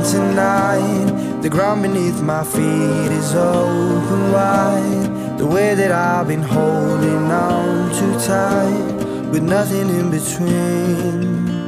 tonight. The ground beneath my feet is open wide. The way that I've been holding on too tight, with nothing in between.